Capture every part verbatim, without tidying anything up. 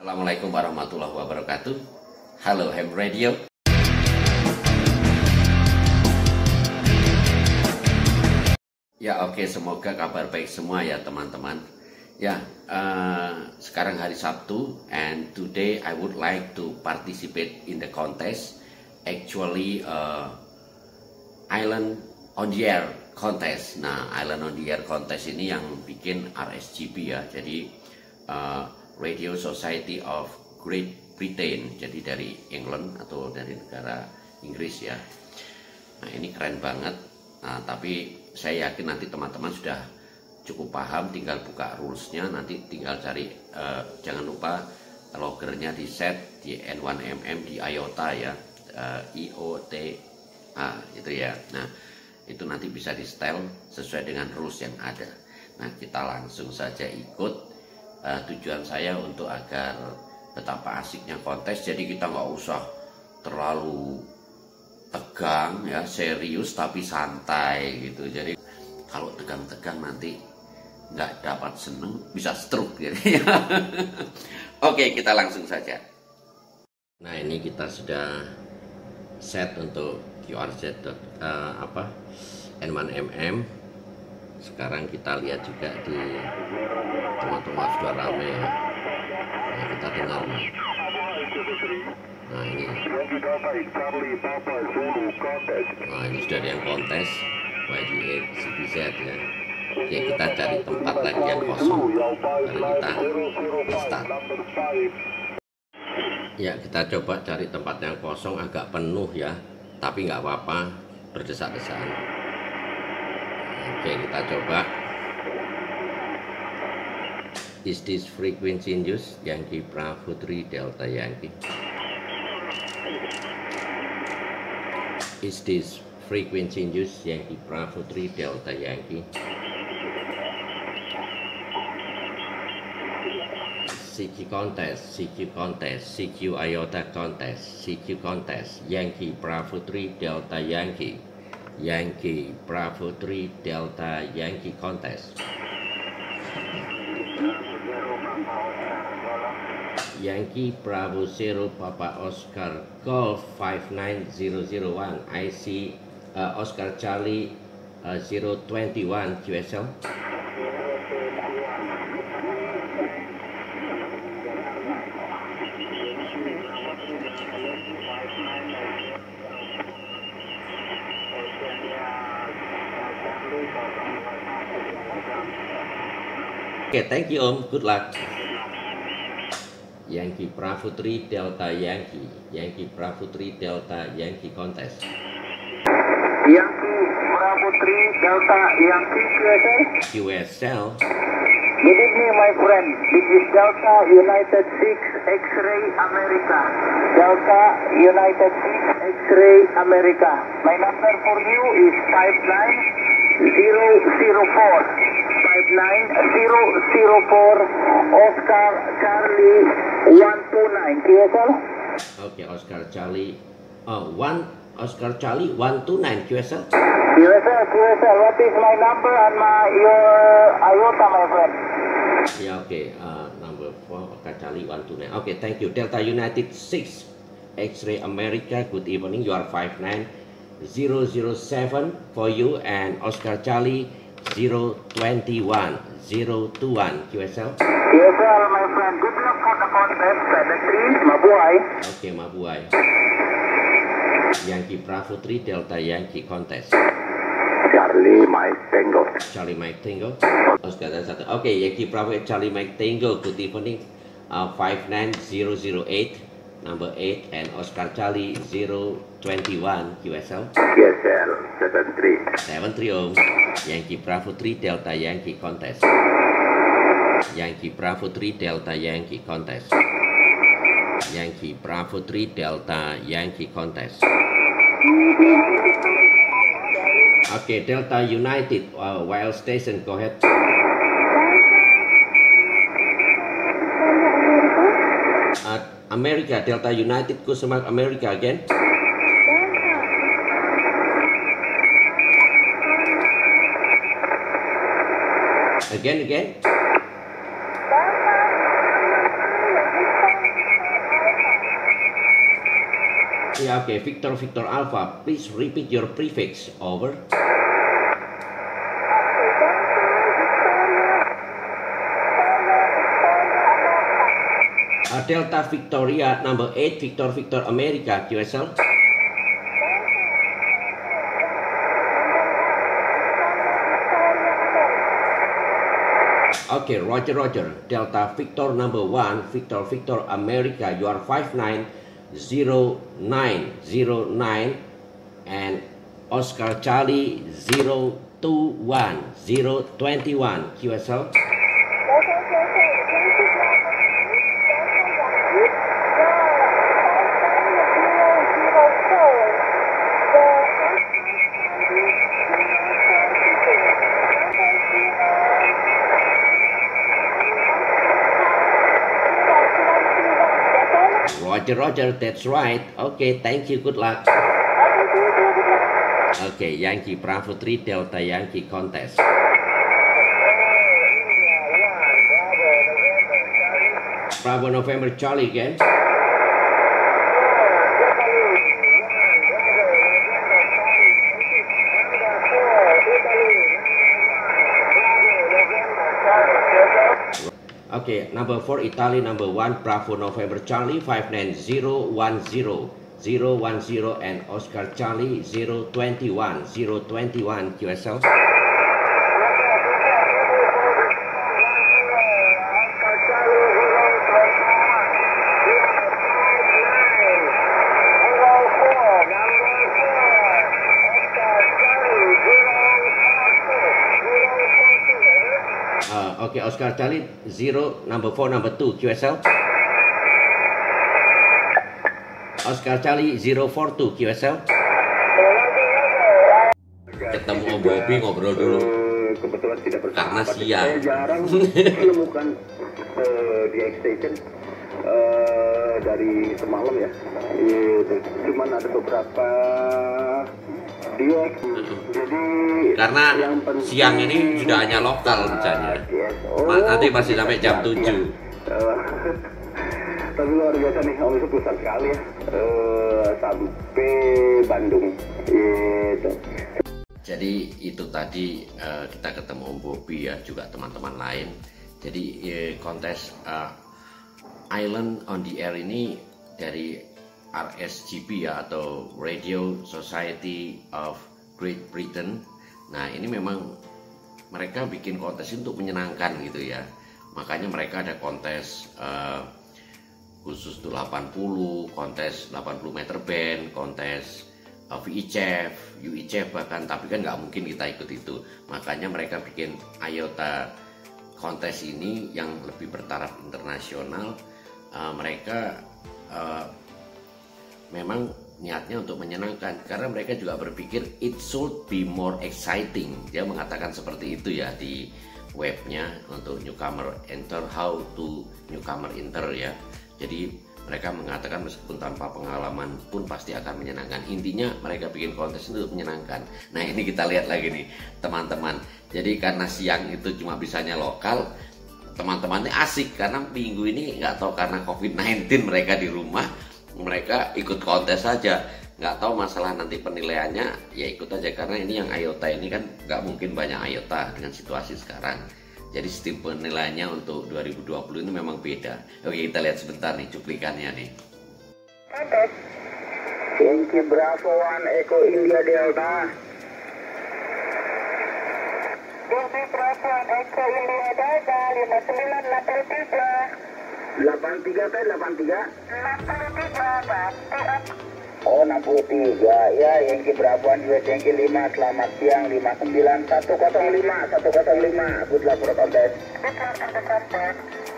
Assalamualaikum warahmatullahi wabarakatuh. Halo Ham Radio. Ya oke, okay, semoga kabar baik semua ya teman-teman. Ya, uh, sekarang hari Sabtu, and today I would like to participate in the contest. Actually, uh, Island on the Air contest. Nah, Island on the Air contest ini yang bikin R S G B ya. Jadi uh, Radio Society of Great Britain, jadi dari England atau dari negara Inggris ya. Nah ini keren banget. Nah tapi saya yakin nanti teman-teman sudah cukup paham, tinggal buka rulesnya, nanti tinggal cari. Uh, jangan lupa loggernya di set di N satu M M di IOTA ya, uh, I O T A itu ya. Nah itu nanti bisa di setel sesuai dengan rules yang ada. Nah kita langsung saja ikut. Uh, tujuan saya untuk agar betapa asiknya kontes, jadi kita nggak usah terlalu tegang ya, serius tapi santai gitu. Jadi kalau tegang-tegang nanti nggak dapat seneng, bisa stroke gitu ya. Oke, kita langsung saja. Nah ini kita sudah set untuk Q R Z uh, apa N satu M M. Sekarang kita lihat juga di teman-teman sudah rame ya. Nah, kita dengar nih. Nah ini. Nah ini sudah ada yang kontes Y D A C B Z ya. Oke, kita cari tempat lagi yang kosong. Baru kita start. Ya kita coba cari tempat yang kosong, agak penuh ya. Tapi nggak apa-apa, berdesak-desakan. Oke, kita coba. Is this frequency in use? Yankee Bravo three Delta Yankee. Is this frequency in use? Yankee Bravo three Delta Yankee. C Q contest, C Q contest, C Q IOTA contest, C Q contest, Yankee Bravo three Delta Yankee. Yankee Bravo three Delta Yankee contest. Yankee Bravo zero Papa Oscar Golf five nine zero zero one. I C uh, Oscar Charlie uh, zero two one Q S L. Okay, thank you Om, good luck. Yankee Bravo three Delta Yankee, Yankee Bravo three Delta Yankee contest. Yankee Bravo three Delta Yankee Q S L. Q S L. Good evening my friend, this is Delta United six X-Ray America. Delta United six X-Ray America. My number for you is five nine zero zero four. five nine zero zero four Oscar Charlie one two nine Q S L. Okay, Oscar Charlie uh, one Oscar Charlie one two nine Q S L. Q S L, Q S L, what is my number and my your IOTA my friend? Yeah, okay, uh, number four Oscar Charlie one two nine. Okay, thank you. Delta United six X-Ray America, good evening. You are five nine zero zero seven for you, and Oscar Charlie zero two one zero two one Q S L. Q S L my friend, good luck for the contest. Pedestri, Mabuhay. Okay, Mabuhay. Yankee Bravo three Delta Yankee contest. Charlie Mike Tango. Charlie Mike Tango. Oscar dan satu. Okay, Yankee Bravo Charlie Mike Tango, good evening. Uh, five nine zero zero eight number eight, and Oscar Charlie zero two one Q S L. Q S L seven three. seven three Om. Yankee Bravo three Delta Yankee contest. Yankee Bravo three Delta Yankee contest. Yankee Bravo three Delta Yankee contest. Okay, Delta United uh, Wild Station, go ahead. Uh, America, Delta United, Kusumak America again. Again, again. Ya, oke, okay. Victor Victor Alpha, please repeat your prefix. Over. Uh, Delta Victoria number eight, Victor Victor America, Q S L. Okay, Roger Roger. Delta Victor number one, Victor Victor America, you are five nine zero nine zero nine, and Oscar Charlie zero two one zero two one, Q S L. Roger, Roger, that's right. Okay, thank you, good luck. Okay, Yankee Bravo three, Delta Yankee contest. Bravo November Charlie again. Okay, number four Italy, number one Bravo November Charlie, five nine zero one zero zero one zero, and Oscar Charlie zero two one zero two one, Q S L. Uh, okay, Oscar Charlie zero number four number two, Q S L. Oscar Charlie zero four two, Q S L. Ketemu Om Bobby, ngobrol dulu. Kebetulan tidak bersama. Karena siang. Saya jarang menemukan uh, di X-Station uh, dari semalam ya. Itu cuman ada beberapa di X. Jadi karena siang ini sudah hanya lokal misalnya. Oh, nanti masih sampai jam tujuh. Tapi luar biasa nih, Om itu pusat sekali ya. Uh, sampai Bandung. Gitu. Jadi itu tadi uh, kita ketemu Om Bobby ya, juga teman-teman lain. Jadi uh, kontes uh, Island on the Air ini dari R S G B ya, atau Radio Society of Great Britain. Nah ini memang mereka bikin kontes untuk menyenangkan gitu ya. Makanya mereka ada kontes uh, khusus untuk delapan puluh, kontes delapan puluh meter band, kontes V I C F, U I C F bahkan, tapi kan nggak mungkin kita ikut itu. Makanya mereka bikin IOTA kontes ini yang lebih bertaraf internasional. Uh, mereka uh, memang niatnya untuk menyenangkan, karena mereka juga berpikir it should be more exciting. Dia mengatakan seperti itu ya di webnya untuk newcomer enter, how to newcomer enter ya. Jadi mereka mengatakan meskipun tanpa pengalaman pun pasti akan menyenangkan. Intinya mereka bikin kontes untuk menyenangkan. Nah ini kita lihat lagi nih teman-teman. Jadi karena siang itu cuma bisanya lokal, teman-teman ini asik karena minggu ini nggak tahu karena covid sembilan belas mereka di rumah, mereka ikut kontes saja. Nggak tahu masalah nanti penilaiannya, ya ikut aja karena ini yang IOTA ini kan nggak mungkin banyak IOTA dengan situasi sekarang. Jadi sistem penilaiannya untuk dua ribu dua puluh ini memang beda. Oke, kita lihat sebentar nih cuplikannya nih. Yankee Bravo one Echo India Delta. Yankee Bravo one Echo India Delta lima sembilan delapan tiga. delapan tiga teh delapan tiga. enam puluh tiga Pak. Oh enam puluh tiga ya, Yankee Bravo one U S Yankee lima, selamat siang lima sembilan satu nol lima satu nol lima, good luck for the contest. Good luck for the contest.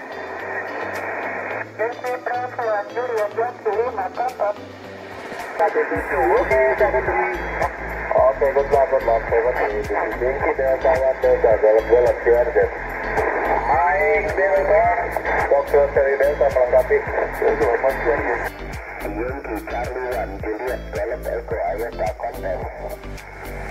Yankee Bravo one Juliet Yankee lima, contest. Satu tujuh, oke, satu tujuh. Oke, good luck, good luck, satu tujuh. Yankee Delta one Delta, dalam bola Charger. Baik, Delta, Dokter Seri Delta melengkapi. Untuk Mas Yankee. Yankee Charlie one Juliet dalam Echo IOTA contest.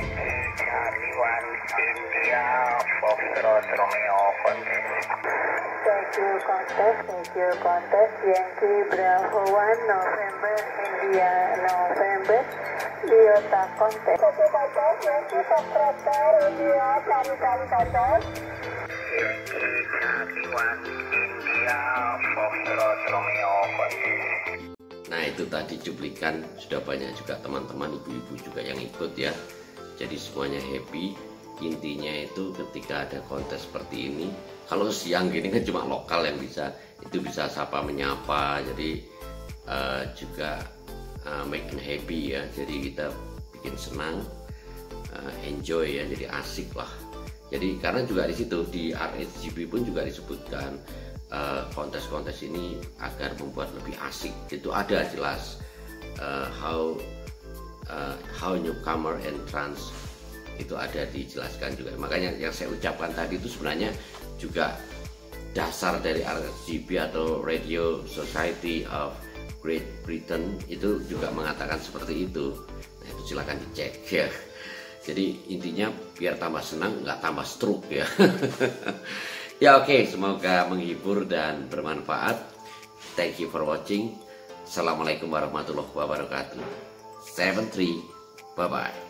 Charlie one India Foxtrot Romeo contest. Schedule contest, schedule contest, Yankee Bravo one, November, India, November, Iota contest. Schedule contest, Yankee Foxtrot, India, Charlie Charlie contest. Yankee Charlie one, India, Foxtrot, Romeo contest. Nah itu tadi cuplikan, sudah banyak juga teman-teman ibu-ibu juga yang ikut ya. Jadi semuanya happy. Intinya itu ketika ada kontes seperti ini, kalau siang gini kan cuma lokal yang bisa, itu bisa sapa menyapa, jadi uh, juga uh, making happy ya. Jadi kita bikin senang, uh, enjoy ya, jadi asik lah. Jadi karena juga di situ di R S G B pun juga disebutkan kontes-kontes uh, ini agar membuat lebih asik. Itu ada jelas uh, how uh, how newcomer entrance itu ada dijelaskan juga. Makanya yang saya ucapkan tadi itu sebenarnya juga dasar dari R S G B atau Radio Society of Great Britain itu juga mengatakan seperti itu. Nah itu silakan dicek ya. Jadi intinya biar tambah senang, nggak tambah stroke ya. Ya oke, okay, semoga menghibur dan bermanfaat. Thank you for watching. Assalamualaikum warahmatullahi wabarakatuh. seven three, bye bye.